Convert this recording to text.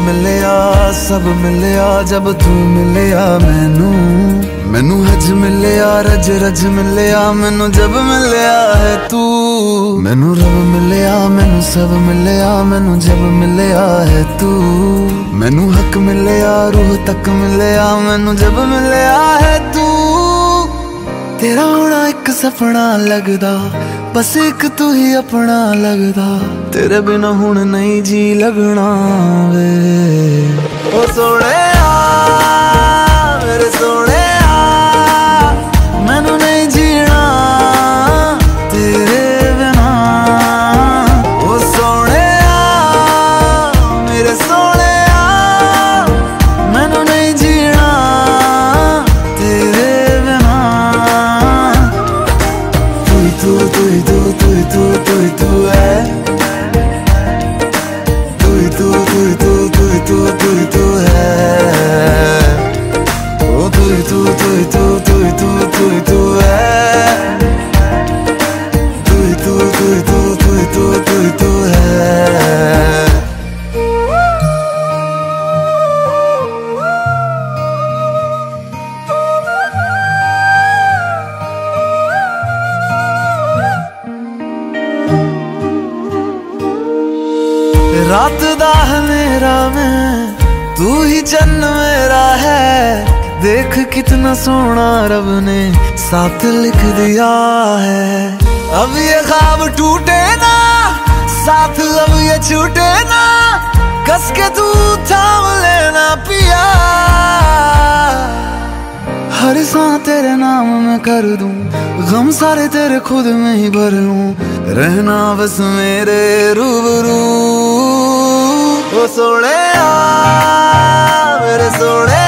मिलिया सब मिलिया जब तू मिलिया मैनू हज मिलिया रज रज मिलिया मैनू जब मिलिया है तू। मैनू रब मिलिया मैनू सब मिलिया मैनू जब मिलिया है तू। मैनू हक मिलिया रूह तक मिलिया मैनू जब मिलिया है तू। तेरा होना एक सपना लगदा बस एक तू ही अपना लगदा। तेरे बिना हुण नहीं जी लगना वे ओ सोहणिया मेरे सोहणिया मैनू नहीं जीना तेरे बिना। ओ सोहणिया मेरे सोहणिया मैनू नहीं जीना तेरे बिना। तू तू तू तू तू तू तू है तू तू तू तू तू तू तू है ओ तू तू तू तू तू तू तू है तू तू तू तू तू तू है। रात दा मेरा मैं तू ही चन्न मेरा है। देख कितना सोना रब ने साथ लिख दिया है। अब ये ख्वाब टूटे ना साथ अब ये छूटे ना। कस के तू थाम लेना पिया। हर सांस तेरे नाम में कर दूं गम सारे तेरे खुद में ही भर लूं। रहना बस मेरे रूबरू ओ सोहणिया मेरे सोहणिया।